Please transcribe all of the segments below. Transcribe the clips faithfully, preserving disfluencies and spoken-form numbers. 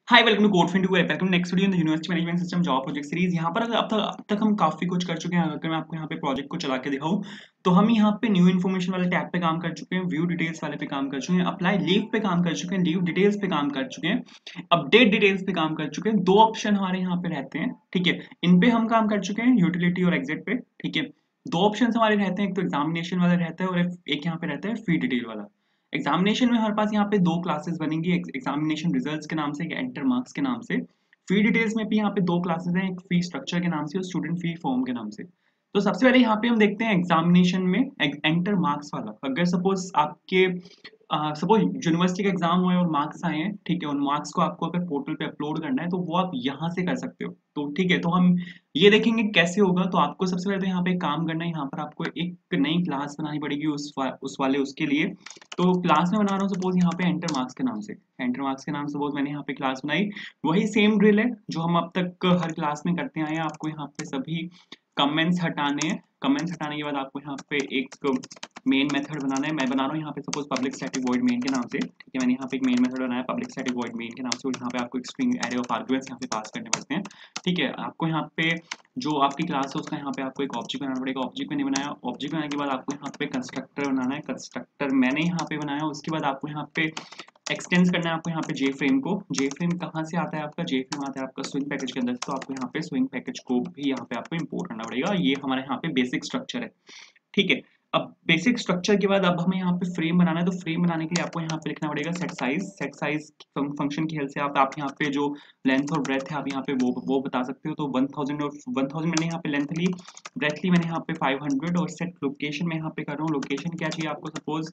Hi welcome to code fin two welcome next video in the university management system job project series. यहाँ पर अगर अब तक अब तक हम काफी कुछ कर चुके हैं। अगर मैं आपको यहाँ पे प्रोजेक्ट को चला के दिखाऊं तो हम यहाँ पे न्यू इन्फॉर्मेशन वाले टैब पे काम कर चुके हैं, व्यू डिटेल्स वाले पे काम कर चुके हैं, अप्लाई लीव पे काम कर चुके हैं, लीव डिटेल्स पे काम कर चुके हैं, अपडेट डिटेल्स पे काम कर चुके हैं। दो ऑप्शन हमारे यहाँ पे रहते हैं, ठीक है। इन पे हम काम कर चुके हैं, यूटिलिटी और एग्जिट पे, ठीक है। दो ऑप्शन हमारे रहते हैं, एक तो एग्जामिनेशन वाला रहता है और एक यहाँ पे रहता है फी डिटेल वाला। एग्जामिनेशन में हमारे पास यहाँ पे दो क्लासेस बनेंगी, एग्जामिनेशन रिजल्ट्स के नाम से, एक एंटर मार्क्स के नाम से। फी डिटेल्स में भी यहाँ पे दो क्लासेस हैं, एक फी स्ट्रक्चर के नाम से और स्टूडेंट फी फॉर्म के नाम से। तो सबसे पहले यहाँ पे हम देखते हैं एग्जामिनेशन में एंटर मार्क्स वाला। अगर सपोज आपके सपोज यूनिवर्सिटी का एग्जाम हुआ है और मार्क्स आए हैं, ठीक है, उन मार्क्स को आपको अगर पोर्टल पे अपलोड करना है तो वो आप यहाँ से कर सकते हो। तो ठीक है, तो हम ये देखेंगे कैसे होगा। तो आपको सबसे पहले तो यहाँ पे काम करना है, यहाँ पर आपको एक नई क्लास बनानी पड़ेगी उस वा, उस वाले उसके लिए। तो क्लास में बना रहा हूँ सपोज यहाँ पे एंटर मार्क्स के नाम से, एंटर मार्क्स के नाम से सपोज मैंने यहाँ पे क्लास बनाई। वही सेम ड्रिल है जो हम अब तक हर क्लास में करते आए हैं। आपको यहाँ पे सभी कमेंट्स हटाने हैं। कमेंट्स हटाने के बाद आपको यहाँ पे एक मेन मेथड बनाना है। मैं बना रहा हूँ यहाँ पे suppose public static void main के नाम से, ठीक है। मैंने यहाँ पे एक मेन मेथड बनाया पब्लिक स्टैटिक वॉइड मेन के नाम से और यहाँ पे आपको एक स्ट्रिंग एरे ऑफ आर्गुमेंट्स यहाँ पे पास करने पड़ते हैं, ठीक है। आपको यहाँ पे जो आपकी क्लास है उसका यहाँ पे आपको एक ऑब्जेक्ट बनाना पड़ेगा। ऑब्जेक्ट मैंने बनाया, ऑब्जेक्ट बनाने के बाद आपको यहाँ पे कंस्ट्रक्टर बनाना है। कंस्ट्रक्टर मैंने यहाँ पे बनाया। उसके बाद आपको यहाँ पे एक्सटेंड करना है आपको यहाँ पे जे फ्रेम को। जे फ्रेम कहाँ से आता है आपका? जे फ्रेम आता है आपका स्विंग पैकेज के अंदर। तो आपको यहाँ पे स्विंग पैकेज को भी यहाँ पे आपको इंपोर्ट करना पड़ेगा। ये हमारे यहाँ पे बेसिक स्ट्रक्चर है, ठीक है। अब बेसिक स्ट्रक्चर के बाद अब हमें यहाँ पे फ्रेम बनाना है। तो फ्रेम बनाने के लिए आपको यहाँ पे लिखना पड़ेगा set size. Set size function की हेल्प से आप आप यहाँ पे जो लेंथ और ब्रेथ है आप यहाँ पे वो वो बता सकते हो। तो वन थाउजेंड और वन थाउजेंड मैंने यहाँ पे लेंथ ली, ब्रेथ ली मैंने यहाँ पे फाइव हंड्रेड और सेट लोकेशन में यहाँ पे कर रहा हूँ। लोकेशन क्या चाहिए आपको? सपोज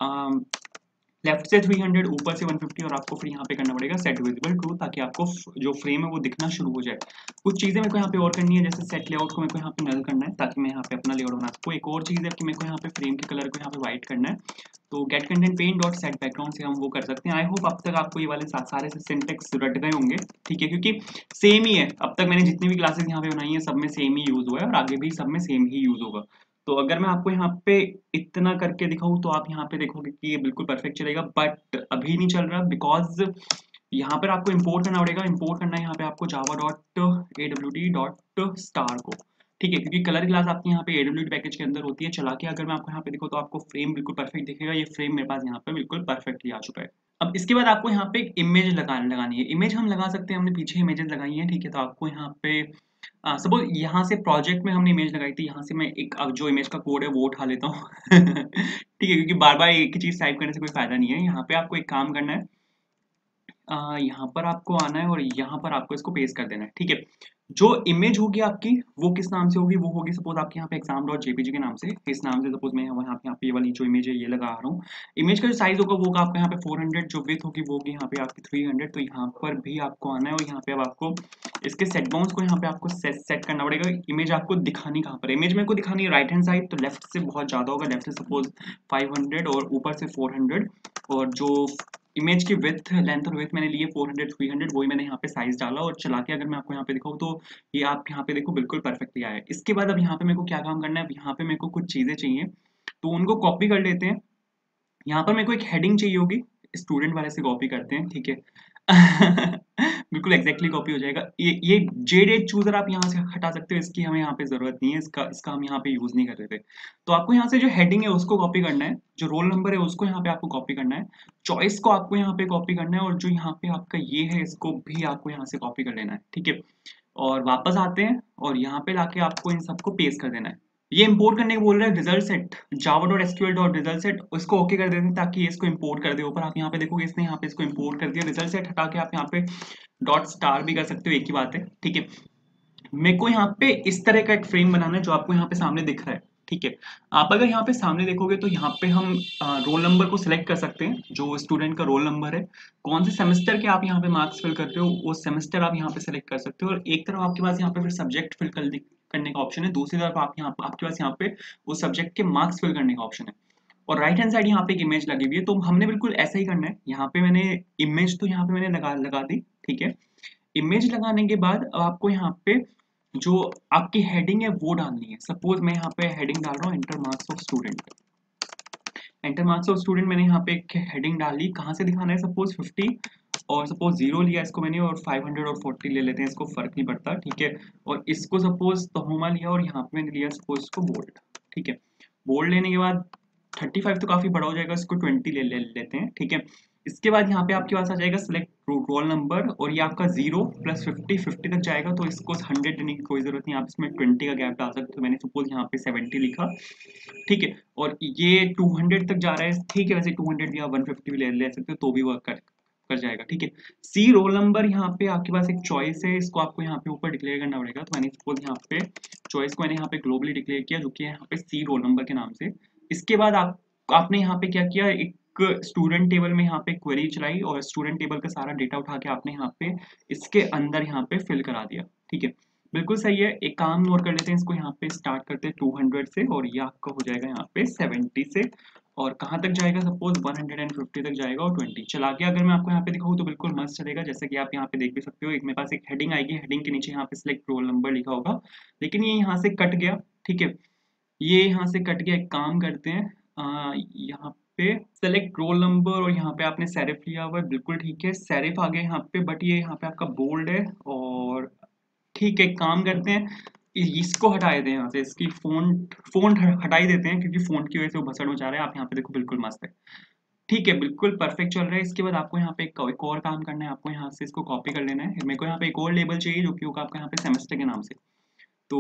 लेफ्ट से थ्री हंड्रेड, ऊपर से वन फिफ्टी और आपको फिर यहाँ पे करना पड़ेगा सेट विजिबल ट्रू, ताकि आपको जो फ्रेम है वो दिखना शुरू हो जाए। कुछ चीज़ें मेरे को यहाँ पे और करनी है, जैसे सेट लेआउट को मेरे को यहाँ पे नल करना है ताकि मैं यहाँ पे अपना लेआउट बना सकूँ। एक और चीज़ है कि मेरे को यहाँ पे फ्रेम के कलर को यहाँ पे व्हाइट करना है। तो get content pane dot set background से हम वो कर सकते हैं। आई होप अब तक आपको ये वाले सारे से सिंटेक्स रट गए होंगे, ठीक है, क्योंकि सेम ही है। अब तक मैंने जितनी भी क्लासेस यहाँ पे बनाई है सब में सेम ही यूज हुआ है और आगे भी सब में सेम ही यूज होगा। तो अगर मैं आपको यहाँ पे इतना करके दिखाऊं तो आप यहाँ पे देखोगे कि ये बिल्कुल परफेक्ट चलेगा, बट अभी नहीं चल रहा बिकॉज यहाँ पर आपको इंपोर्ट करना पड़ेगा। इंपोर्ट करना है यहाँ पे आपको Java dot A W D dot star को, ठीक है, क्योंकि कलर क्लास आपकी यहाँ पे ए डब्ल्यू डी पैकेज के अंदर होती है। चला के अगर मैं आपको यहाँ पे दिखाऊं तो आपको फ्रेम बिल्कुल परफेक्ट दिखेगा। ये फ्रेम मेरे पास यहाँ पे बिल्कुल परफेक्टली आ चुका है। अब इसके बाद आपको यहाँ पे एक इमेज लगाने लगानी है। इमेज हम लगा सकते हैं, हमने पीछे इमेजेस लगाई हैं, ठीक है। तो आपको यहाँ पे सपोज यहाँ से प्रोजेक्ट में हमने इमेज लगाई थी, यहाँ से मैं एक अब जो इमेज का कोड है वो उठा लेता हूँ ठीक है, क्योंकि बार बार एक ही चीज टाइप करने से कोई फायदा नहीं है। यहाँ पे आपको एक काम करना है, आ, यहाँ पर आपको आना है और यहाँ पर आपको इसको पेस्ट कर देना है, ठीक है। जो इमेज होगी आपकी वो किस नाम से होगी? वो होगी सपोज आपके यहाँ पे एग्जाम डॉट जेपीजी के नाम से, इस नाम से। सपोज मैं यहाँ पे यहाँ पे ये वाली जो इमेज है ये लगा रहा हूँ। इमेज का जो साइज होगा वो आपका यहाँ पे फोर हंड्रेड, जो विड्थ होगी वो होगी यहाँ पे आपकी थ्री हंड्रेड। तो यहाँ पर भी आपको आना है और यहाँ पे अब आपको इसके सेट बाउंड्स को यहाँ पे आपको सेट सेट करना पड़ेगा। इमेज आपको दिखानी कहाँ पर? इमेज मेरे को दिखानी है राइट हैंड साइड, तो लेफ्ट से बहुत ज्यादा होगा। लेफ्ट से सपोज फाइव हंड्रेड और ऊपर से फोर हंड्रेड। और जो इमेज की विड्थ लेंथ और विड्थ मैंने लिए फोर हंड्रेड थ्री हंड्रेड, वही मैंने यहाँ पे साइज डाला और चला के अगर मैं आपको यहाँ पे दिखाऊँ तो ये आप यहाँ पे देखो बिल्कुल परफेक्टली आया है। इसके बाद अब यहाँ पे मेरे को क्या काम करना है? अब यहाँ पे मेरे को कुछ चीजें चाहिए, तो उनको कॉपी कर लेते हैं। यहाँ पर मेरे को एक हेडिंग चाहिए होगी, स्टूडेंट वाले से कॉपी करते हैं, ठीक है बिल्कुल एग्जैक्टली कॉपी हो जाएगा। ये ये जे डेट चूजर आप यहाँ से हटा सकते हो, इसकी हमें यहाँ पे जरूरत नहीं है, इसका इसका हम यहाँ पे यूज नहीं कर रहे थे। तो आपको यहाँ से जो हेडिंग है उसको कॉपी करना है, जो रोल नंबर है उसको यहाँ पे आपको कॉपी करना है, चॉइस को आपको यहाँ पे कॉपी करना है और जो यहाँ पे आपका ये है इसको भी आपको यहाँ से कॉपी कर लेना है, ठीक है। और वापस आते हैं और यहाँ पे लाके आपको इन सबको पेस्ट कर देना है। ये इंपोर्ट करने को बोल रहा है result set, Java dot SQL dot result set, उसको ओके कर देते हैं ताकि इसको इंपोर्ट कर दे ऊपर। आप यहाँ पे देखोगे इसने यहाँ पे इसको इंपोर्ट कर दिया। रिजल्ट सेट हटा के आप यहाँ पे डॉट स्टार भी कर सकते हो, एक ही बात है, ठीक है। मेरे को यहाँ पे इस तरह का एक फ्रेम बनाना है जो आपको यहाँ पे सामने दिख रहा है, ठीक है। आप अगर यहाँ पे सामने देखोगे तो यहाँ पे हम रोल नंबर को सिलेक्ट कर सकते हैं, जो स्टूडेंट का रोल नंबर है, कौन से सेमेस्टर के आप यहाँ पे मार्क्स फिल करते हो वो सेमेस्टर आप यहाँ पे सिलेक्ट कर सकते हो। और एक तरफ आपके पास यहाँ पे फिर सब्जेक्ट फिल कर करने का ऑप्शन है, दूसरी तरफ आप यहाँ आपके पास यहाँ पे वो सब्जेक्ट के मार्क्स फिल करने का ऑप्शन है। और राइट हैंड साइड यहाँ पे एक इमेज लगी हुई है, तो हमने बिल्कुल ऐसा ही करना है। यहाँ पे मैंने इमेज तो यहाँ पे मैंने लगा लगा दी, ठीक है। इमेज लगाने के बाद आपको यहाँ पे जो आपकी हेडिंग है वो डालनी है। सपोज मैं यहाँ पे हेडिंग डाल रहा हूँ enter marks of student. Enter marks of student मैंने यहाँ पे एक हेडिंग डाली, कहाँ से दिखाना है? सपोज फिफ्टी और सपोज जीरो लिया इसको मैंने और फाइव हंड्रेड और फोर्टी ले लेते हैं, इसको फर्क नहीं पड़ता, ठीक है। और इसको सपोज तहोमा लिया और यहाँ पे मैंने लिया सपोज इसको बोल्ड, ठीक है। बोल्ड लेने के बाद थर्टी फाइव तो काफी बड़ा हो जाएगा, इसको ट्वेंटी ले, ले लेते हैं, ठीक है। इसके बाद यहाँ पे आपके पास आ जाएगा सिलेक्ट रोल नंबर और ये आपका जीरो प्लस फिफ्टी फिफ्टी तक जाएगा, तो इसको हंड्रेड लेने की कोई जरूरत नहीं, आप इसमें ट्वेंटी का गैप डाल सकते हो। मैंने सपोज यहाँ पे सेवेंटी लिखा, ठीक है। और ये टू हंड्रेड तक जा रहा है, ठीक है। वैसे टू हंड्रेड या वन फिफ्टी भी ले, ले सकते हो तो भी वर्क कर कर जाएगा, ठीक है। सी रोल नंबर यहाँ पे आपके पास एक चॉइस है, इसको आपको यहाँ पे ऊपर डिक्लेयर करना पड़ेगा। तो मैंने सपोज यहाँ पे चॉइस को मैंने यहाँ पे ग्लोबली डिक्लेयर किया, जो कि है यहाँ पे सी रोल नंबर के नाम से। इसके बाद आप आपने यहाँ पे क्या किया, एक स्टूडेंट टेबल में यहाँ पे क्वेरी चलाई और स्टूडेंट टेबल का सारा डेटा उठा के आपने यहाँ पे इसके अंदर यहाँ पे फिल करा दिया, ठीक है। बिल्कुल सही है। एक काम नोट कर लेते हैं, इसको यहाँ पे स्टार्ट करते हैं टू हंड्रेड से और ये आपका हो जाएगा यहाँ पे सेवेंटी से, और कहाँ तक जाएगा, सपोज वन हंड्रेड फिफ्टी तक जाएगा और ट्वेंटी चला के अगर मैं आपको यहाँ पे दिखाऊँ तो बिल्कुल मस्त चलेगा। जैसे कि आप यहाँ पे देख भी सकते हो, एक मेरे पास एक हेडिंग आएगी, हेडिंग के नीचे यहाँ पे सिलेक्ट रोल नंबर लिखा होगा, लेकिन ये यहाँ से कट गया, ठीक है। ये यहाँ से कट गया। एक काम करते हैं, आ, यहाँ पे सेलेक्ट रोल नंबर और यहाँ पे आपने सेरिफ लिया हुआ है, बिल्कुल ठीक है, सेरिफ आ गया यहाँ पे, बट ये यहाँ पे आपका बोल्ड है और ठीक है। काम करते हैं, इसको हटा देते हैं यहाँ से, इसकी फोंट फोंट हटा ही देते हैं क्योंकि फोंट की वजह से वो भसड़ मचा रहा है। आप यहाँ पे देखो बिल्कुल मस्त है, ठीक है, बिल्कुल परफेक्ट चल रहा है। इसके बाद आपको यहाँ पे एक, एक और काम करना है, आपको यहाँ से इसको कॉपी कर लेना है। मेरे को यहाँ पे एक और लेबल चाहिए जो कि होगा आपका यहाँ पे सेमेस्टर के नाम से। तो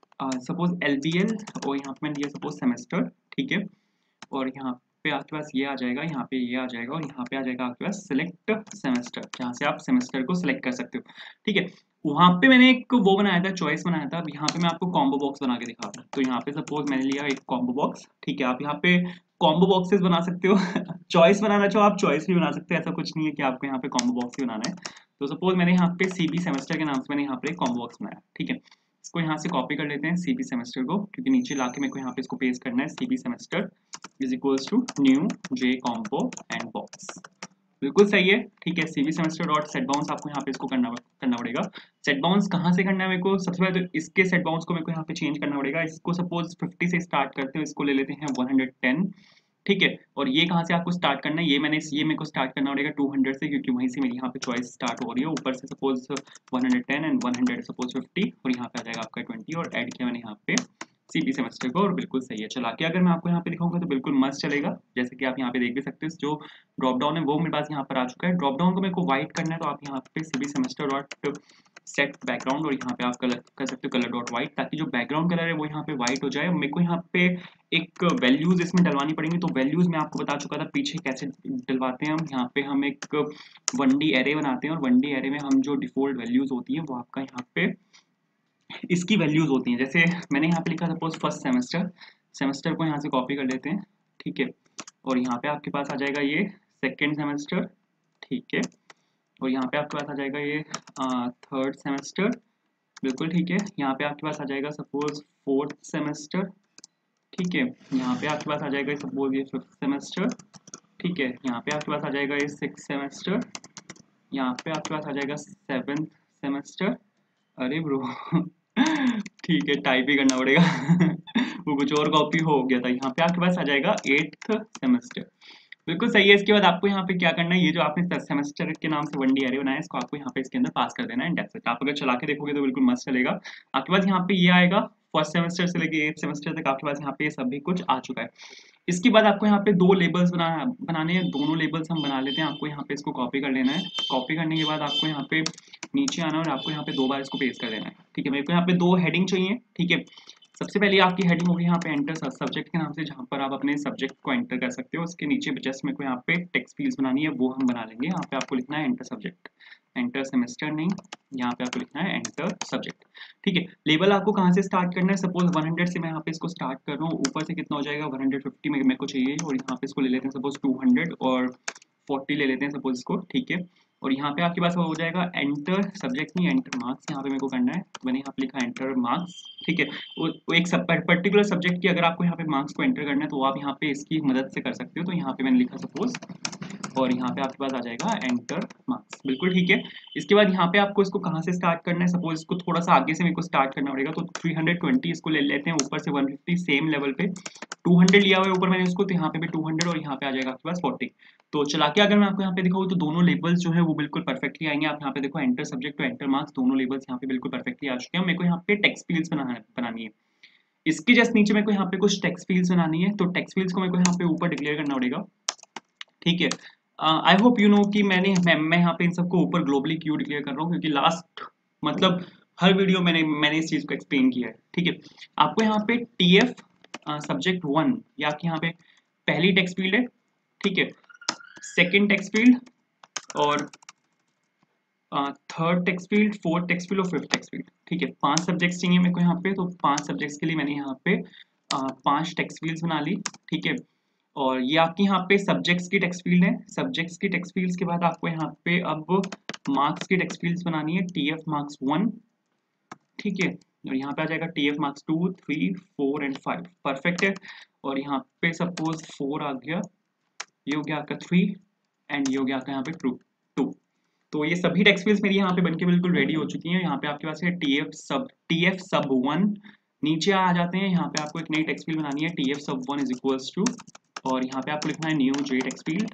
सपोज एल बी एल और यहाँ पे मैंने दिया सपोज सेमेस्टर, ठीक है। और यहाँ पे आपके पास ये आ जाएगा, यहाँ पे ये आ जाएगा और यहाँ पे आ जाएगा आपके पास सिलेक्ट सेमेस्टर, जहाँ से आप सेमेस्टर को सिलेक्ट कर सकते हो, ठीक है। वहाँ पे मैंने एक वो बनाया था, चॉइस बनाया था। अब यहाँ पे मैं आपको कॉम्बो बॉक्स बना के दिखाता हूँ। तो यहाँ पे सपोज मैंने लिया एक कॉम्बो बॉक्स, ठीक है। आप यहाँ पे कॉम्बो बॉक्सेस बना सकते हो चॉइस बनाना चाहो आप चॉइस भी बना सकते हो, ऐसा कुछ नहीं है कि आपको यहाँ पे कॉम्बो बॉक्स ही बनाना है। तो सपोज मैंने यहाँ पे सीबी सेमेस्टर के नाम से मैंने यहाँ पे कॉम्बो बॉक्स बनाया, ठीक है। इसको यहाँ से कॉपी कर लेते हैं सीबी सेमेस्टर को, क्योंकि नीचे लाके मेरे को यहाँ पे इसको पेस्ट करना है। CB semester is equals to new J combo and box, बिल्कुल सही है, ठीक है। CB semester dot set bounds आपको यहाँ पे इसको करना करना पड़ेगा। सेट बाउंस कहाँ से करना है मेरे को, सबसे पहले तो इसके सेट बाउंस को मेरे को यहाँ पे चेंज करना पड़ेगा। इसको सपोज फिफ्टी से स्टार्ट करते हो, इसको ले लेते हैं वन हंड्रेड टेन, ठीक है। और ये कहाँ से आपको स्टार्ट करना है, ये मैंने ये मेरे को स्टार्ट करना पड़ेगा टू हंड्रेड से, क्योंकि वहीं से मेरी यहाँ पे चॉइस स्टार्ट हो रही है। ऊपर से suppose one hundred ten and one hundred suppose fifty और यहाँ पे आ जाएगा आपका ट्वेंटी और ऐड किया मैंने यहाँ पे सीबी सेमेस्टर को और बिल्कुल सही है। चला के अगर मैं आपको यहाँ पे दिखाऊंगा तो बिल्कुल मस्त चलेगा। जैसे कि आप यहाँ पे देख भी सकते हो, जो ड्रॉप डाउन है वो मेरे पास यहाँ पर आ चुका है। ड्रॉप डाउन को मेरे को व्हाइट करना है, तो आप यहाँ पे CB semester dot set background और यहाँ पे आप कलर कर सकते हो कलर डॉट व्हाइट, ताकि जो बैकग्राउंड कलर है वो यहाँ पे व्हाइट हो जाए। मेरे को यहाँ पे एक वैल्यूज इसमें डलवानी पड़ेंगी, तो वैल्यूज मैं आपको बता चुका था पीछे कैसे डलवाते हैं हम। यहाँ पे हम एक वन डी एरे बनाते हैं और वन डी एरे में हम जो डिफॉल्ट वैल्यूज होती है वो आपका यहाँ पे इसकी वैल्यूज होती हैं। जैसे मैंने यहाँ पे लिखा सपोज फर्स्ट सेमेस्टर, सेमेस्टर को यहाँ से कॉपी कर लेते हैं, ठीक है। और यहाँ पे आपके पास आ जाएगा ये सेकेंड सेमेस्टर, ठीक है। और यहाँ पे आपके पास आ जाएगा ये थर्ड सेमेस्टर, बिल्कुल ठीक है। यहाँ पे आपके पास आ जाएगा सपोज फोर्थ सेमेस्टर, ठीक है। यहाँ पे आपके पास आ जाएगा सपोज ये फिफ्थ सेमेस्टर, ठीक है। यहाँ पे आपके पास आ जाएगा ये सिक्स सेमेस्टर, यहाँ पे आपके पास आ जाएगा सेवेंथ सेमेस्टर। अरे ब्रो ठीक है, टाइप ही करना पड़ेगा वो कुछ और कॉपी हो गया था। यहाँ पे आपके पास आ जाएगा एट्थ सेमेस्टर, बिल्कुल सही है। इसके बाद आपको यहाँ पे क्या करना है, ये जो आपने सेमेस्टर के नाम से वन डी एरे बनाया है, इसको आपको यहाँ पे इसके अंदर पास कर देना है। That's it. आप अगर चला के देखोगे तो बिल्कुल मस्त चलेगा। आपके पास यहाँ पे ये आएगा, फर्स्ट सेमेस्टर से लेके एट सेमेस्टर तक आपके पास यहाँ पे सभी कुछ आ चुका है। इसके बाद आपको यहाँ पे दो लेबल्स बना बनाने हैं, दोनों लेबल्स हम बना लेते हैं। आपको यहाँ पे इसको कॉपी कर लेना है। कॉपी करने के बाद आपको यहाँ पे नीचे आना और आपको यहाँ पे दो बार इसको पेस्ट कर देना है, ठीक है। मेरे को यहाँ पे दो हेडिंग चाहिए, ठीक है। सबसे पहले आपकी हेडिंग होगी यहाँ पे एंटर सब्जेक्ट के नाम से, जहाँ पर आप अपने सब्जेक्ट को एंटर कर सकते हो। उसके नीचे जस्ट मेरे को यहाँ पे टेक्स्ट फील्ड्स बनानी है, वो हम बना लेंगे। यहाँ पे आपको लिखना है एंटर सब्जेक्ट, एंटर सेमेस्टर नहीं, यहाँ पे आपको लिखना है एंटर सब्जेक्ट, ठीक है। लेबल आपको कहाँ से स्टार्ट करना है, सपोज वन हंड्रेड से मैं यहाँ पे इसको स्टार्ट कर रहा हूँ। ऊपर से कितना हो जाएगा, वन हंड्रेड फिफ्टी में मेरे को चाहिए और यहाँ पे इसको ले लेते हैं सपोज टू हंड्रेड और फोर्टी ले लेते हैं सपोज इसको, ठीक है। और यहाँ पे आपके पास हो जाएगा एंटर सब्जेक्ट नहीं एंटर मार्क्स, यहाँ पे मेरे को करना है। मैंने यहाँ पे लिखा एंटर मार्क्स, ठीक है। वो एक सब पर्टिकुलर सब्जेक्ट की अगर आपको यहाँ पे मार्क्स को एंटर करना है तो आप यहाँ पे इसकी मदद से कर सकते हो। तो यहाँ पे मैंने लिखा सपोज और यहाँ पे आपके पास आ जाएगा एंटर मार्क्स, बिल्कुल ठीक है। इसके बाद यहाँ पे आपको इसको कहाँ से स्टार्ट करना है, सपोज इसको थोड़ा सा आगे से मेरे को स्टार्ट करना पड़ेगा। तो थ्री हंड्रेड ट्वेंटी इसको ले लेते हैं, ऊपर से वन फिफ्टी सेम लेवल पे टू हंड्रेड लिया हुआ है ऊपर मैंने उसको, तो यहाँ पे भी टू हंड्रेड और यहाँ पे आ जाएगा आपके पास फोर्टी। तो चला के अगर मैं आपको यहाँ पे दिखाऊँ तो दोनों लेबल्स जो है वो बिल्कुल परफेक्टली आएंगे। आप यहाँ पे देखो एंटर सब्जेक्ट और एंटर मार्क्स दोनों लेबल्स यहाँ पे बिल्कुल परफेक्टली आ चुके हैं। मेरे को यहाँ पे टेक्स्ट फील्ड्स बनाना बनानी है। इसके जस्ट नीचे मेरे को यहाँ पे कुछ टेक्स्ट फील्ड्स बनानी है, तो टेक्स्ट फील्ड्स को मेरे को यहाँ पे ऊपर डिक्लेयर करना पड़ेगा। ठीक है, आई होप यू नो कि मैंने मैं, मैं यहाँ पे इन सबको ऊपर ग्लोबली क्यों डिक्लेयर कर रहा हूँ, क्योंकि लास्ट मतलब हर वीडियो मैंने मैंने इस चीज को एक्सप्लेन किया है। ठीक है, आपको यहाँ पे टी एफ सब्जेक्ट वन या कि यहाँ पे पहली टेक्स्ट फील्ड है। ठीक है, सेकेंड टेक्स्ट फील्ड और third text field, fourth text field और फिफ्थ टेक्स्ट फील्ड। ठीक है, पांच सब्जेक्ट्स चाहिए मेरे को यहाँ पे, तो पांच सब्जेक्ट्स के लिए मैंने यहाँ पे uh, पांच टेक्स्ट फील्ड्स बना ली। ठीक है, और ये आपकी यहाँ पे सब्जेक्ट्स की टेक्स्ट फील्ड है। सब्जेक्ट्स की टेक्स्ट फील्ड्स के बाद आपको यहाँ पे अब मार्क्स की टेक्स्ट फील्ड्स बनानी है, टी एफ मार्क्स वन। ठीक है, और यहाँ पे आ जाएगा T F marks two, three, four and five. Perfect है, और यहाँ पे सपोज फोर आ गया, ये हो गया आपका थ्री एंड ये हो गया आपका यहाँ पे टू टू। तो ये सभी टेक्स्ट फील्ड्स मेरी यहाँ पे बनके बिल्कुल रेडी हो चुकी हैं। यहाँ पे आपके पास है T F sub T F sub one. नीचे आ जाते हैं, यहाँ पे आपको एक नई टेक्स्ट फील्ड बनानी है, T F sub one is equals to, और यहाँ पे आपको लिखना है न्यू जे टेक्स्ट फील्ड।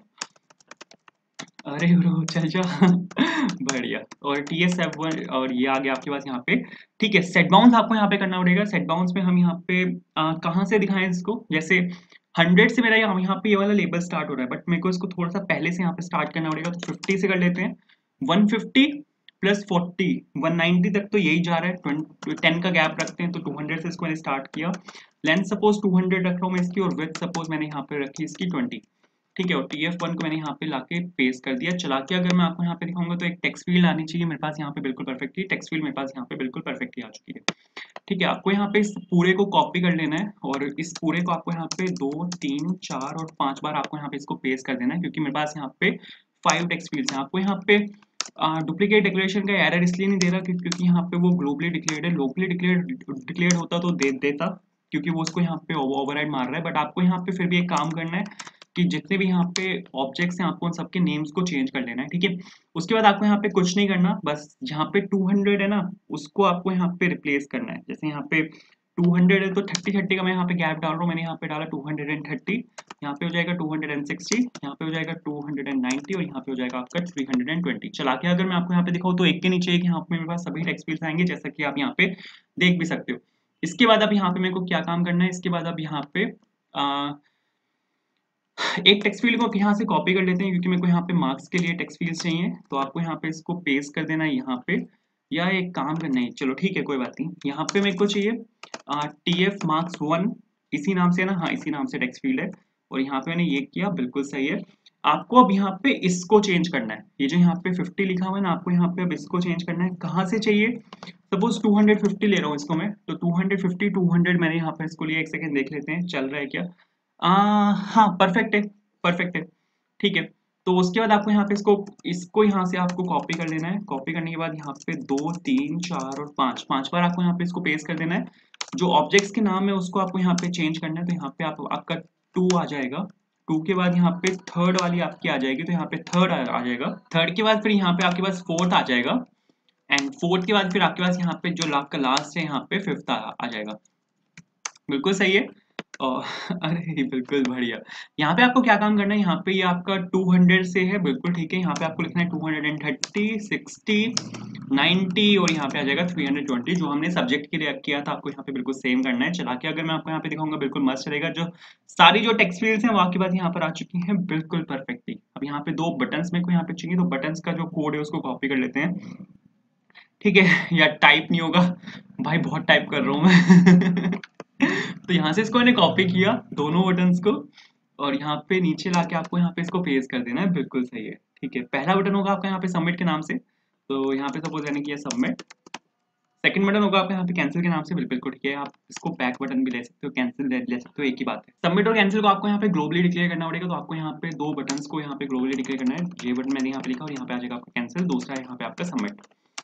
अरे ब्रो चल जा बढ़िया, और टी एस एफ वन, और ये आ गया आपके पास यहाँ पे। ठीक है, सेट बाउंस आपको यहाँ पे करना पड़ेगा। सेट बाउंस में हम यहाँ पे कहाँ से दिखाएं इसको, जैसे हंड्रेड से मेरा यहाँ यहाँ पे ये वाला लेबल स्टार्ट हो रहा है, बट मेरे को इसको थोड़ा सा पहले से यहाँ पे स्टार्ट करना पड़ेगा, तो फिफ्टी से कर लेते हैं। One fifty plus forty, one ninety तक तो यही जा रहा है, टेन का गैप रखते हैं, तो टू हंड्रेड से इसको मैंने स्टार्ट किया। लेंथ सपोज टू हंड्रेड रख रहा हूँ मैं इसकी, और विड्थ सपोज मैंने यहाँ पे रखी इसकी ट्वेंटी। ठीक है, और टी एफ वन को मैंने यहाँ पे लाके पेस्ट कर दिया। चला के अगर मैं आपको यहाँ पे दिखाऊंगा तो एक टेक्स्ट फील्ड आनी चाहिए मेरे पास यहाँ पे बिल्कुल परफेक्टली। टेक्स्ट फील्ड मेरे पास यहाँ पे बिल्कुल परफेक्टली आ चुकी है। ठीक है, आपको यहाँ पे इस पूरे को कॉपी कर लेना है, और इस पूरे को आपको यहाँ पे दो, तीन, चार और पांच बार आपको यहाँ पे इसको पेस्ट कर देना है, क्योंकि मेरे पास यहाँ पे फाइव टेक्स्ट फील्ड्स हैं। आपको यहाँ पे डुप्लीकेट डिक्लेरेशन का एरर इसलिए नहीं दे रहा क्योंकि यहाँ पे वो ग्लोबली डिक्लेयर्ड है। लोकली डिक्लेयर्ड डिक्लेयर्ड होता तो दे देता, क्योंकि वो उसको यहाँ पे ओवरराइड मार रहा है। बट आपको यहाँ पे फिर भी एक काम करना है कि जितने भी यहाँ पे ऑब्जेक्ट्स हैं आपको उन सबके नेम्स को चेंज कर लेना है। ठीक है, उसके बाद आपको यहाँ पे कुछ नहीं करना, बस जहाँ पे टू हंड्रेड है ना उसको आपको यहाँ पे रिप्लेस करना है। जैसे यहाँ पे टू हंड्रेड है तो थर्टी थर्टी का मैं यहाँ पे गैप डाल रहा हूँ, मैंने यहाँ पे डाला टू हंड्रेड थर्टी, यहाँ पे हो जाएगा टू हंड्रेड सिक्सटी, यहाँ पे हो जाएगा टू हंड्रेड नाइंटी, और यहाँ पे हो जाएगा आपका थ्री हंड्रेड ट्वेंटी। चला के अगर मैं आपको यहाँ पे दिखाऊँ तो एक के नीचे एक यहाँ पे मेरे पास सभी टेक्स्ट फील्ड्स आएंगे, जैसा कि आप यहाँ पे देख भी सकते हो। इसके बाद अब यहाँ पे मेरे को क्या काम करना है, इसके बाद अब यहाँ पे आ, एक टेक्स्ट फील्ड को यहाँ से कॉपी कर लेते हैं, क्योंकि मेरे को यहाँ पे मार्क्स के लिए टेक्स्ट फील्ड चाहिए। तो आपको यहाँ पे इसको पेस्ट कर देना है यहाँ पे, या एक काम करना है, चलो ठीक है कोई बात नहीं, यहाँ पे मेरे को चाहिए टी एफ मार्क्स वन, इसी नाम से ना, हाँ इसी नाम से टेक्स्ट फील्ड है, और यहाँ पे मैंने ये किया, बिल्कुल सही है। आपको अब यहाँ पे इसको चेंज करना है, ये जो यहाँ पे फिफ्टी लिखा हुआ है ना, आपको यहाँ पे अब इसको चेंज करना है। कहाँ से चाहिए, सपोज टू हंड्रेड फिफ्टी ले रहा हूँ इसको मैं, तो two hundred fifty two hundred मैंने यहाँ पे इसको लिया। एक सेकेंड देख लेते हैं चल रहा है क्या। आ, हाँ परफेक्ट है, परफेक्ट है। ठीक है, तो उसके बाद आपको यहाँ पे इसको इसको यहाँ से आपको कॉपी कर लेना है। कॉपी करने के बाद यहाँ पे दो, तीन, चार और पांच पांच बार आपको यहाँ पे इसको पेस्ट कर देना है। जो ऑब्जेक्ट्स के नाम है उसको आपको यहाँ पे चेंज करना है, तो यहाँ पे आप आपका टू आ जाएगा। टू के बाद यहाँ पे थर्ड वाली आपकी आ जाएगी, तो यहाँ पे थर्ड आ, आ जाएगा। थर्ड के बाद फिर यहाँ पे आपके पास फोर्थ आ जाएगा, एंड फोर्थ के बाद फिर आपके पास यहाँ पे जो आपका लास्ट है यहाँ पे फिफ्थ आ, आ जाएगा। बिल्कुल सही है। और अरे बिल्कुल बढ़िया। यहाँ पे आपको क्या काम करना है, यहाँ पे ये आपका टू हंड्रेड से है, बिल्कुल ठीक है। यहाँ पे आपको लिखना है two hundred thirty, sixty, ninety, और यहाँ पे आ जाएगा थ्री हंड्रेड ट्वेंटी, जो हमने सब्जेक्ट के लिए किया था। आपको यहाँ पे बिल्कुल सेम करना है। चला के अगर मैं आपको यहाँ पे दिखाऊंगा बिल्कुल मस्त चलेगा। जो सारी जो टेक्स्ट फील्ड्स हैं वो आपके पास यहाँ पर आ चुकी हैं बिल्कुल परफेक्टली। अब यहाँ पे दो बटन्स मेरे को यहाँ पे चाहिए, तो बटन्स का जो कोड है उसको कॉपी कर लेते हैं। ठीक है, या टाइप नहीं होगा भाई, बहुत टाइप कर रहा हूँ मैं तो यहाँ से इसको मैंने कॉपी किया दोनों बटन्स को, और यहाँ पे नीचे लाके आपको यहाँ पे इसको पेस्ट कर देना है। बिल्कुल सही है। ठीक है, पहला बटन होगा आपका यहाँ पे सबमिट के नाम से, तो यहाँ पे सपोज मैंने किया सबमिट। सेकंड बटन होगा आपका यहाँ पे कैंसिल के नाम से, बिल्कुल ठीक है। आप इसको बैक बटन भी ले सकते हो, कैंसिल ले, ले सकते हो, एक ही बात है। सबमिट और कैंसिल को आपको यहाँ पे ग्लोबली डिक्लेयर करना पड़ेगा, तो आपको यहाँ पे दो बटन्स को यहाँ पे ग्लोबली डिक्लेयर करना है। ये बटन मैंने यहाँ पे लिखा, और यहाँ पे आ जाएगा आपका कैंसिल, दूसरा है यहाँ पे आपका सबमिट।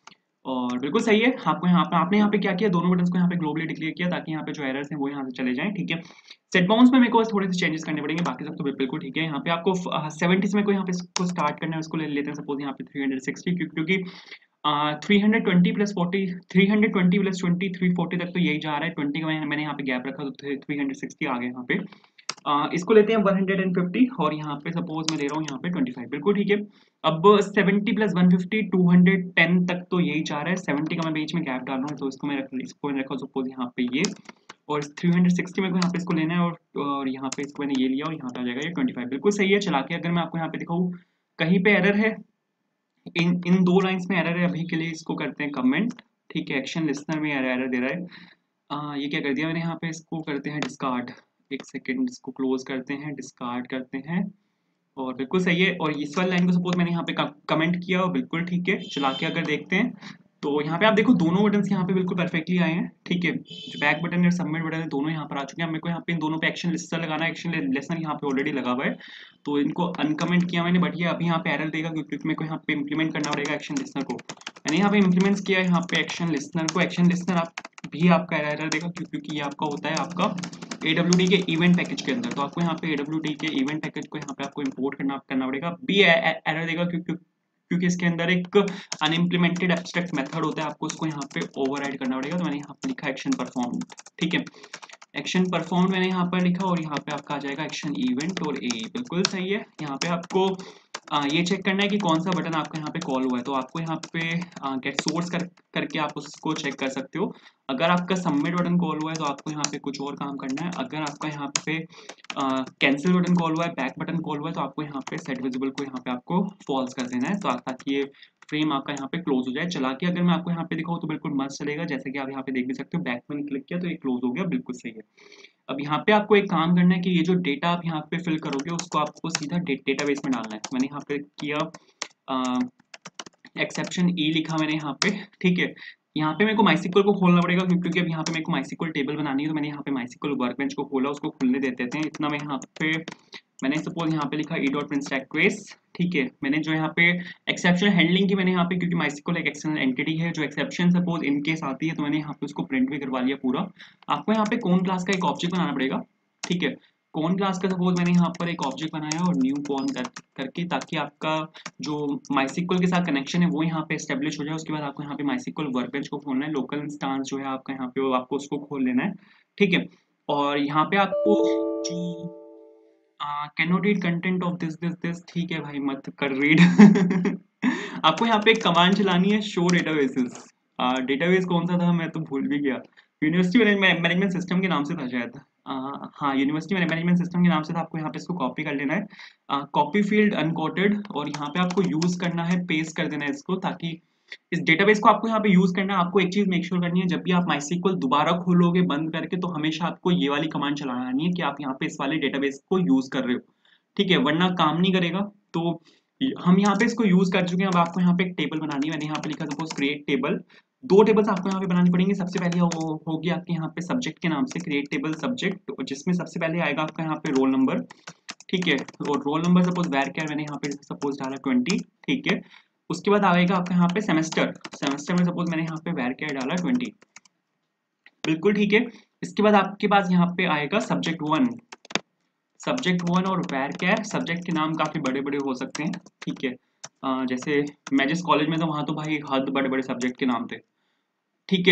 और बिल्कुल सही है। आपको यहाँ पे आपने यहाँ पे क्या किया, दोनों बटन्स को यहाँ पे ग्लोबली डिक्लेयर किया, ताकि यहाँ पे जो एरर्स हैं वो यहाँ से चले जाएं। ठीक है, सेट बाउंस में मेरे को थोड़े से चेंजेस करने पड़ेंगे, बाकी सब तो बिल्कुल ठीक है। यहाँ पे आपको सेवेंटी से मेरे को यहाँ पे इसको स्टार्ट करना है, उसको ले लेते हैं सपोज यहाँ पे थ्री हंड्रेड सिक्सटी, क्योंकि three hundred twenty plus forty, three hundred twenty plus twenty, three forty तक तो यही जा रहा है। ट्वेंटी का मैंने यहाँ पे गैप रखा, तो थ्री हंड्रेड सिक्सटी आ गया यहाँ पे। आ, इसको लेते हैं वन हंड्रेड फिफ्टी और यहाँ पे सपोज मैं ले रहा हूँ यहाँ पे ट्वेंटी फाइव, बिल्कुल ठीक है। अब seventy plus one fifty two hundred ten तक तो यही चाह रहा है, सेवेंटी का मैं बीच में गैप डाल रहा हूँ तो इसको मैं रख इसको मैंने रखा सपोज यहाँ पे ये, और थ्री हंड्रेड सिक्सटी मेरे को यहाँ पे इसको लेना है, और, और यहाँ पे इसको मैंने ये लिया और यहाँ पे आ जाएगा ये ट्वेंटी फाइव, बिल्कुल सही है। चला के अगर मैं आपको यहाँ पे दिखाऊँ कहीं पे एरर है, इन इन दो लाइंस में एरर है अभी के लिए, इसको करते हैं कमेंट, ठीक है। एक्शन लिस्टनर में एरर दे रहा है, आ, ये क्या कर दिया मैंने यहाँ पे, इसको करते हैं डिस्कार्ड, एक सेकेंड इसको क्लोज करते हैं, डिस्कार्ड करते हैं, और बिल्कुल सही है। और इस वाली लाइन को सपोज मैंने यहाँ पे कमेंट किया और बिल्कुल ठीक है। चला के अगर देखते हैं तो यहाँ पे आप देखो दोनों बटन यहाँ पे बिल्कुल परफेक्टली आए हैं, ठीक है। जो बैक बटन और सबमिट बटन है दोनों यहाँ पर आ चुके हैं। मेरे को यहाँ पे इन दोनों पे एक्शन लिस्टर लगाना है, एक्शन लेसन यहाँ पे ऑलरेडी लगा हुआ है तो इनको अनकमेंट किया मैंने, बट ये अभी यहाँ पे एरर देगा क्योंकि मेरे को यहाँ पे इंप्लीमेंट करना पड़ेगा एक्शन लिस्टर को। मैंने यहाँ पे इंप्लीमेंट किया यहाँ पे एक्शन लिस्टर को, एक्शन लिस्टर आप भी आपका एरर देगा क्योंकि ये आपका होता है आपका A W D के इवेंट पैकेज के अंदर, तो आपको यहाँ पे A W D के इवेंट पैकेज को यहाँ पे आपको इंपोर्ट करना करना पड़ेगा। बी एरर देगा क्योंकि क्योंकि इसके अंदर एक अनइम्प्लीमेंटेड एब्स्ट्रैक्ट मेथड होता है, आपको उसको यहाँ पे ओवरराइड करना पड़ेगा। तो मैंने यहाँ पे लिखा एक्शन परफॉर्म, ठीक है। एक्शन परफॉर्म मैंने यहाँ पर लिखा और यहाँ पे आपका आ जाएगा एक्शन इवेंट और ए, बिल्कुल सही है। यहाँ पे आपको आ, ये चेक करना है कि कौन सा बटन आपका यहाँ पे कॉल हुआ है, तो आपको यहाँ पे गेट सोर्स कर करके आप उसको चेक कर सकते हो। अगर आपका सबमिट बटन कॉल हुआ है तो आपको यहाँ पे कुछ और काम करना है। अगर आपका यहाँ पे कैंसिल बटन कॉल हुआ है, बैक बटन कॉल हुआ है, तो आपको यहाँ पे सेट विजिबल को यहाँ पे आपको फॉल्स कर देना है, तो ताकि ये फ्रेम आपका यहाँ पे क्लोज हो जाए। चला के अगर मैं आपको यहाँ पे दिखाऊँ तो बिल्कुल मस्त चलेगा, जैसे कि आप यहाँ पे देख भी सकते हो। बैक में क्लिक किया तो ये क्लोज हो गया, बिल्कुल सही है। अब यहाँ पे आपको एक काम करना है कि ये जो डेटा आप यहाँ पे फिल करोगे उसको आपको सीधा डेटाबेस में डालना है। मैंने यहाँ पे किया एक्सेप्शन ई लिखा मैंने यहाँ पे, ठीक है। यहाँ पे मेरे को माइसिक्वल को खोलना पड़ेगा क्योंकि अब यहाँ पे मेरे को माइसिक्वल टेबल बनानी है, तो मैंने यहाँ पे माइसिक्वल वर्कबेंच को खोला, उसको खुलने देते थे। इतना मैं यहाँ पे मैंने सपोज यहाँ पे लिखा e dot print stack trace, ठीक है। मैंने जो यहाँ पे एक्सेप्शन हैंडलिंग की मैंने यहाँ पे, क्योंकि माइसिक्वल एक एक्सटर्नल एंटिटी है, जो एक्सेप्शन सपोज इनकेस आती है तो मैंने यहाँ पे उसको प्रिंट भी करवा लिया पूरा। आपको यहाँ पे कौन क्लास का एक ऑब्जेक्ट बनाना पड़ेगा, ठीक है। कौन क्लास का सपोज मैंने यहाँ पर एक ऑब्जेक्ट बनाया और न्यू कौन कर, करके, ताकि आपका जो माइसिक्वल के साथ कनेक्शन है वो यहाँ पे एस्टेब्लिश हो जाए। उसके बाद आपको यहाँ पे माइसिक्वल वर्कबेंच को खोलना है, लोकल इंस्टांस जो है आपका यहाँ पे वो आपको उसको खोल लेना है, ठीक है। और यहाँ पे आपको जो can not read content of this this this, ठीक है भाई मत कर रीड आपको यहाँ पे एक कमांड चलानी है, शो डेटाबेसेस। डेटाबेस कौन सा था मैं तो भूल भी गया, यूनिवर्सिटी मैनेजमेंट सिस्टम के नाम से था शायद। Uh, हाँ यूनिवर्सिटी मैनेजमेंट सिस्टम के नाम से था। आपको यहाँ पे इसको कॉपी कर लेना है, कॉपी फील्ड अनकोटेड, और यहाँ पे आपको यूज करना है, पेस्ट कर देना है इसको, ताकि इस डेटाबेस को आपको यहाँ पे यूज करना है। आपको एक चीज मेक श्योर करनी है, जब भी आप माइसिक्वल दोबारा खोलोगे बंद करके तो हमेशा आपको ये वाली कमांड चलानी है कि आप यहाँ पे इस वाले डेटाबेस को यूज कर रहे हो, ठीक है, वरना काम नहीं करेगा। तो हम यहाँ पे इसको यूज कर चुके हैं। अब आपको यहाँ पे एक टेबल बनानी है, मैंने यहाँ पे लिखा सपोज क्रिएट टेबल। दो टेबल्स आपको यहाँ पे बनानी पड़ेंगे। सबसे पहले हो, होगी आपके यहाँ पे सब्जेक्ट के नाम से क्रिएट टेबल सब्जेक्ट, जिसमें सबसे पहले आएगा आपका यहाँ पे रोल नंबर, ठीक है। और रोल नंबर सपोज वैर कैर मैंने यहाँ पे सपोज डाला ट्वेंटी, ठीक है। उसके बाद आएगा आपका यहाँ पे सेमेस्टर, सेमेस्टर में सपोज मैंने यहाँ पे वैर कैर डाला ट्वेंटी, बिल्कुल ठीक है। इसके बाद आपके पास यहाँ पे आएगा सब्जेक्ट वन, सब्जेक्ट वन और वैर कैर। सब्जेक्ट के नाम काफी बड़े बड़े हो सकते हैं, ठीक है। uh, जैसे मैं जिस कॉलेज में था वहां तो भाई हद बड़े बड़े सब्जेक्ट के नाम थे, ठीक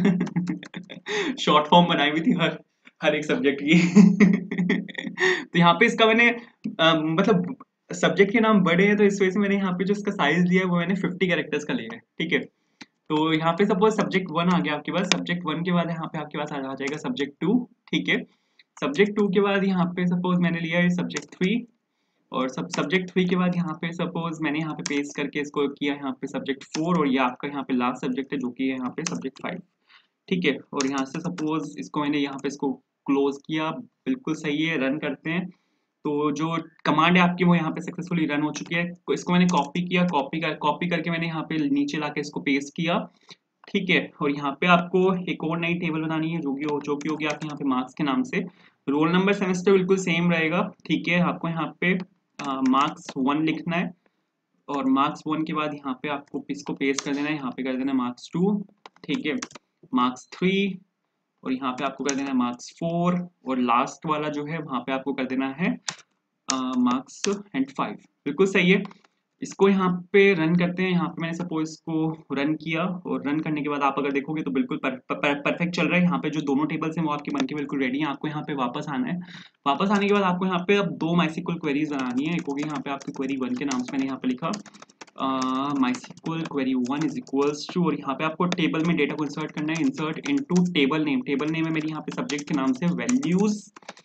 है शॉर्ट फॉर्म बनाई हुई थी हर हर एक सब्जेक्ट की तो यहाँ पे इसका मैंने आ, मतलब सब्जेक्ट के नाम बड़े हैं तो इस वजह से मैंने यहाँ पे जो इसका साइज लिया है वो मैंने फिफ्टी कैरेक्टर्स का लिया है, ठीक है। तो यहाँ पे सपोज सब्जेक्ट वन आ गया आपके पास, सब्जेक्ट वन के बाद यहाँ पे आपके पास आ जाएगा सब्जेक्ट टू, ठीक है। सब्जेक्ट टू के बाद यहाँ पे सपोज मैंने लिया है सब्जेक्ट थ्री, और सब सब्जेक्ट थ्री के बाद यहाँ पे सपोज मैंने यहाँ पे पेस्ट करके इसको किया यहाँ पे सब्जेक्ट फोर, और ये आपका यहाँ पे लास्ट सब्जेक्ट है जो कि है यहाँ पे सब्जेक्ट फाइव, ठीक है। और यहाँ से सपोज इसको मैंने यहाँ पे इसको क्लोज किया, बिल्कुल सही है। रन करते हैं तो जो कमांड है आपकी वो यहाँ पे सक्सेसफुली रन हो चुकी है। इसको मैंने कॉपी किया, कॉपी कर कॉपी करके मैंने यहाँ पे नीचे लाके इसको पेस्ट किया, ठीक है। और यहाँ पे आपको एक और नई टेबल बनानी है जो कि हो जो कि होगी आपके यहाँ पे मार्क्स के नाम से। रोल नंबर सेमेस्टर बिल्कुल सेम रहेगा, ठीक है। आपको यहाँ पे मार्क्स वन लिखना है, और मार्क्स वन के बाद यहाँ पे आपको इसको पेस्ट कर देना है, यहाँ पे कर देना है मार्क्स टू, ठीक है, मार्क्स थ्री, और यहाँ पे आपको कर देना है मार्क्स फोर, और लास्ट वाला जो है वहाँ पे आपको कर देना है मार्क्स एंड फाइव, बिल्कुल सही है। इसको यहाँ पे रन करते हैं। यहाँ पे मैंने सपोज इसको रन किया और रन करने के बाद आप अगर देखोगे तो बिल्कुल पर, पर, परफेक्ट चल रहा है। यहाँ पे जो दोनों टेबल्स हैं वो आपके बनके बिल्कुल रेडी हैं। आपको यहाँ पे वापस आना है। वापस आने के बाद आपको यहाँ पे अब दो माइसिक्वल क्वेरीज बनानी है। एक होगी यहाँ पे आपकी क्वेरी वन के नाम से मैंने यहाँ पे लिखा MySQL query one is equals to, और यहाँ पे आपको टेबल में डेटा को इंसर्ट करना है। Insert into table name. Table name है मेरी यहाँ पे सब्जेक्ट के नाम से वैल्यूज।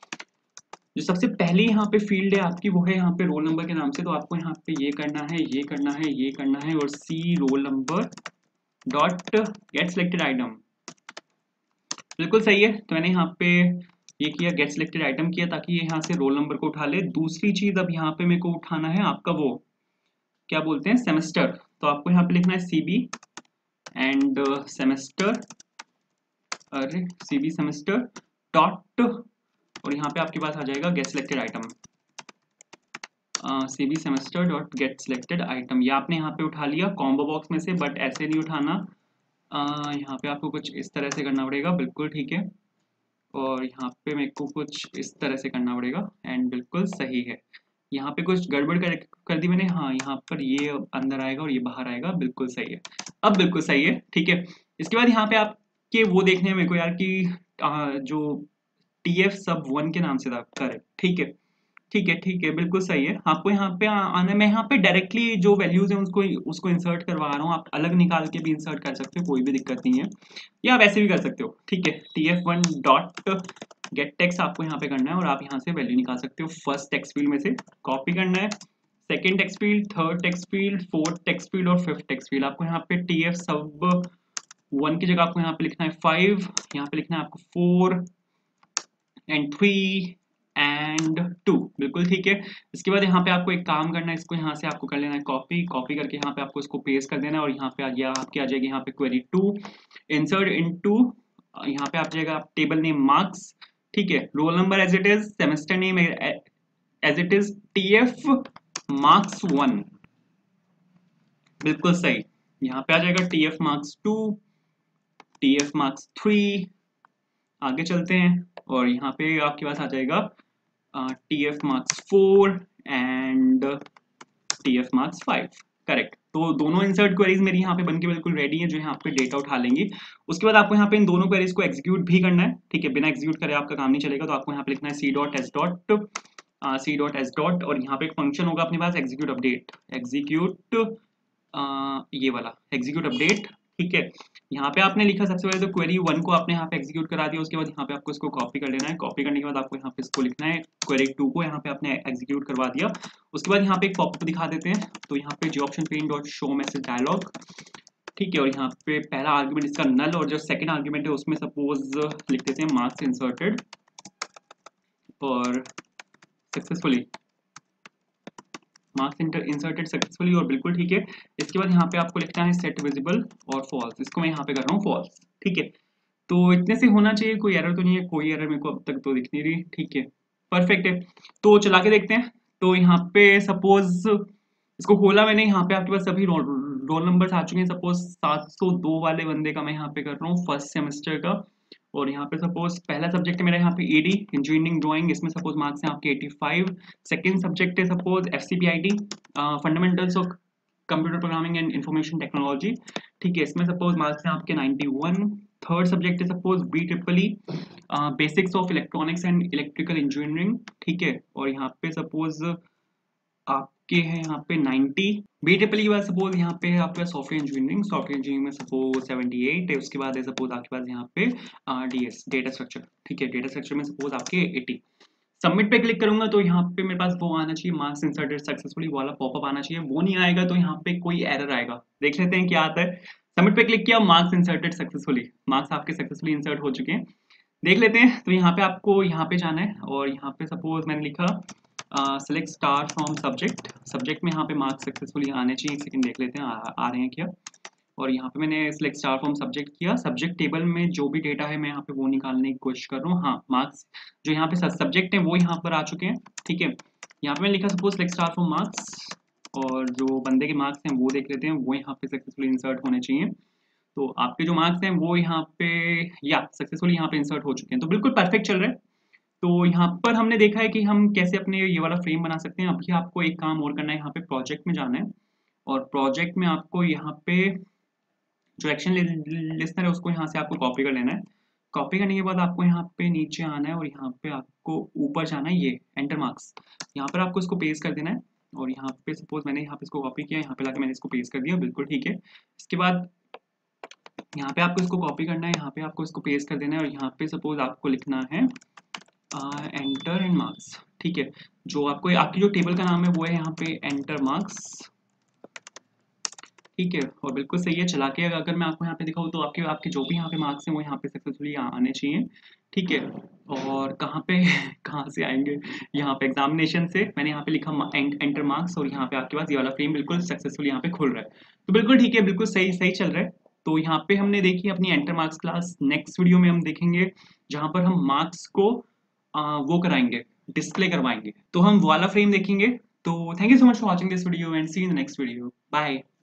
जो सबसे पहले यहाँ पे फील्ड है आपकी वो है यहाँ पे रोल नंबर के नाम से। तो आपको यहाँ पे ये करना है, ये करना है, ये करना है, और c roll number dot get selected item. बिल्कुल सही है। तो मैंने यहाँ पे ये किया, गेट सिलेक्टेड आइटम किया ताकि ये यहाँ से रोल नंबर को उठा ले। दूसरी चीज अब यहाँ पे मेरे को उठाना है आपका वो क्या बोलते हैं सेमेस्टर। तो आपको यहाँ पे लिखना है सी बी एंड सेमेस्टर, अरे सी बी सेमेस्टर डॉट, और यहाँ पे आपके पास आ जाएगा get selected item, c b semester dot get selected item. ये आपने यहाँ पे उठा लिया कॉम्बो बॉक्स में से, बट ऐसे नहीं उठाना। uh, यहाँ पे आपको कुछ इस तरह से करना पड़ेगा। बिल्कुल ठीक है। और यहाँ पे मेरे को कुछ इस तरह से करना पड़ेगा एंड बिल्कुल सही है। यहाँ पे कुछ गड़बड़ कर, कर दी मैंने। हाँ, यहाँ पर ये अंदर आएगा और ये बाहर आएगा। बिल्कुल सही है। अब बिल्कुल सही है। ठीक है। इसके बाद यहाँ पे आपके वो देखने हैं मेरे को यार कि आ, जो टी एफ सब वन के नाम से था। करेक्ट। ठीक है, ठीक है, ठीक है, बिल्कुल सही है। आपको यहाँ पे आना, मैं यहाँ पे डायरेक्टली जो वैल्यूज हैं उसको उसको इंसर्ट करवा रहा हूँ। आप अलग निकाल के भी इंसर्ट कर सकते हो, कोई भी दिक्कत नहीं है, या आप ऐसे भी कर सकते हो। ठीक है। T f one dot get text आपको यहाँ पे करना है और आप यहाँ से वैल्यू निकाल सकते हो। फर्स्ट टेक्स्ट फील्ड में से कॉपी करना है, second text field, third text field, fourth text field और फिफ्थ टेक्स्ट फील्ड। आपको यहाँ पे टी एफ सब वन की जगह आपको यहाँ पे लिखना है फाइव, यहाँ पे लिखना है आपको four and three and two. बिल्कुल ठीक है। इसके बाद यहाँ पे आपको एक काम करना है, इसको यहाँ से आपको कर लेना है कॉपी। कॉपी करके यहाँ पे आपको इसको पेस्ट कर देना है और यहाँ पे आ गया आपकी आ जाएगी यहाँ पे क्वेरी टू, इंसर्ट इनटू, यहाँ पे आ जाएगा आप टेबल नेम मार्क्स। ठीक है। Roll number as it is, semester name as it is, TF marks one. बिल्कुल सही। यहाँ पे आ जाएगा TF marks two, TF marks three. आगे चलते हैं और यहाँ पे आपके पास आ जाएगा T F marks four and t F marks five. Correct. तो दोनों इंसर्ट क्वेरीज मेरी यहाँ पे बनके बिल्कुल रेडी है, जो यहाँ पे डेटा उठा लेंगी। उसके बाद आपको यहाँ पे इन दोनों क्वेरीज को एग्जीक्यूट भी करना है। ठीक है। बिना एग्जीक्यूट करे आपका काम नहीं चलेगा। तो आपको यहाँ पे लिखना है c dot s dot c dot s dot, और यहाँ पे एक फंक्शन होगा अपने पास एग्जीक्यूट अपडेट, एग्जीक्यूट ये वाला एग्जीक्यूट अपडेट। ठीक है। यहाँ पे आपने लिखा सबसे पहले तो क्वेरी वन को आपने यहाँ पे एग्जीक्यूट करा दिया। उसके बाद यहाँ पे आपको इसको कॉपी कर लेना है। कॉपी करने के बाद आपको यहाँ पे इसको लिखना है क्वेरी टू को यहाँ पे आपने एग्जीक्यूट करवा दिया। उसके बाद यहाँ पे एक पॉपअप दिखा देते हैं। तो यहाँ पे जो option pane dot show message dialog. ठीक है। और यहाँ पे पहला आर्ग्यूमेंट इसका नल, और जो सेकंड आर्ग्यूमेंट है उसमें सपोज लिख देते हैं मार्क्स इंसर्टेड और सक्सेसफुली, मार्क्स इंसर्टेड सक्सेसफुली, और बिल्कुल ठीक है। इसके बाद यहाँ पे आपको लिखना है सेट विजिबल और फॉल्स। इसको मैं यहाँ पे कर रहा हूँ फॉल्स। ठीक है। तो इतने से होना चाहिए, कोई एरर तो नहीं है। कोई एरर मेरे को अब तक तो दिख नहीं रही। ठीक है, परफेक्ट है। तो चला के देखते हैं। तो यहाँ पे सपोज इसको खोला मैंने, यहाँ पे आपके पास सभी रोल रोल नंबर्स आ चुके हैं। सपोज सात सौ दो वाले बंदे का मैं यहाँ पे कर रहा हूँ, फर्स्ट सेमेस्टर का। और यहाँ पे सपोज पहला सब्जेक्ट है मेरा यहाँ पे एडी इंजीनियरिंग ड्राइंग, इसमें सपोज मार्क्स हैं आपके पचासी। सेकंड सब्जेक्ट है suppose FCPIT fundamentals of computer programming and information technology. ठीक है। इसमें सपोज मार्क्स हैं आपके इक्यानवे। थर्ड सब्जेक्ट है suppose B triple E basics of electronics and electrical engineering. ठीक है। और यहाँ पे सपोज आपके हैं यहाँ पे नब्बे। बी ट्रिपल ई के बाद सपोज यहाँ पे है आपका सॉफ्टवेयर इंजीनियरिंग, सॉफ्टवेयर इंजीनियरिंग में सपोज अठहत्तर है। उसके बाद है सपोज आपके पास यहाँ पे डीएस डेटा स्ट्रक्चर। ठीक है। डेटा स्ट्रक्चर में सपोज आपके अस्सी। सबमिट पे क्लिक करूंगा तो यहाँ पे मेरे पास वो आना चाहिए मार्क्स इंसर्टेड सक्सेसफुली वाला पॉपअप आना चाहिए। वो नहीं आएगा तो यहाँ पे कोई एरर आएगा। देख लेते हैं क्या आता है। सबमिट पे क्लिक किया, मार्क्स इंसर्टेड सक्सेसफुली, मार्क्स आपके सक्सेसफुली इंसर्ट हो चुके हैं। देख लेते हैं। तो यहाँ पे आपको यहाँ पे जाना है और यहाँ पे सपोज मैंने लिखा select star from subject. Subject में यहाँ पे मार्क्स सक्सेसफुली आने चाहिए। एक सेकंड देख लेते हैं आ, आ रहे हैं क्या। और यहाँ पे मैंने सिलेक्ट स्टार फ्रॉम सब्जेक्ट किया। सब्जेक्ट टेबल में जो भी डेटा है मैं यहाँ पे वो निकालने की कोशिश कर रहा हूँ। हाँ, मार्क्स जो यहाँ पे सब्जेक्ट है वो यहाँ पर आ चुके हैं। ठीक है। यहाँ पे मैंने लिखा suppose select star from marks, और जो बंदे के मार्क्स हैं वो देख लेते हैं, वो यहाँ पे सक्सेसफुली इंसर्ट होने चाहिए। तो आपके जो मार्क्स हैं वो यहाँ पे या सक्सेसफुली यहाँ पे इंसर्ट हो चुके हैं। तो बिल्कुल परफेक्ट चल रहा है। तो यहाँ पर हमने देखा है कि हम कैसे अपने ये वाला फ्रेम बना सकते हैं। अभी आपको एक काम और करना है, यहाँ पे प्रोजेक्ट में जाना है और प्रोजेक्ट में आपको यहाँ पे जो एक्शन लिस्टनर है उसको यहाँ से आपको कॉपी कर लेना है। कॉपी करने के बाद आपको यहाँ पे नीचे आना है और यहाँ पे आपको ऊपर जाना है, ये एंटर मार्क्स, यहाँ पर आपको इसको पेस्ट कर देना है। और यहाँ पे सपोज मैंने यहाँ पे इसको कॉपी किया, यहाँ पे लाके मैंने इसको पेस्ट कर दिया, बिल्कुल ठीक है। इसके बाद यहाँ पे आपको इसको कॉपी करना है, यहाँ पे आपको इसको पेस्ट कर देना है और यहाँ पे सपोज आपको लिखना है एंटर एंड मार्क्स, ठीक है। जो आपको आपकी जो टेबल का नाम है वो है यहाँ पे एंटर मार्क्स, ठीक है। और बिल्कुल सही है, चला के अगर मैं आपको यहाँ पे दिखाऊँ तो आपके आपके जो भी यहाँ पे मार्क्स हैं वो यहाँ पे सक्सेसफुली आने चाहिए, ठीक है। और कहाँ पे कहाँ से आएंगे, यहाँ पे एग्जामिनेशन से मैंने यहाँ पे लिखा एंटर मार्क्स और यहाँ पे आपके पास ये वाला फ्रेम बिल्कुल सक्सेसफुली यहाँ पे खुल रहा है, तो बिल्कुल ठीक है, बिल्कुल सही सही चल रहा है। तो यहाँ पे हमने देखी अपनी enter marks class. Next video में हम देखेंगे जहाँ पर हम मार्क्स को आ, वो कराएंगे, डिस्प्ले करवाएंगे, तो हम वो वाला फ्रेम देखेंगे। तो thank you so much for watching this video and see in the next video, bye.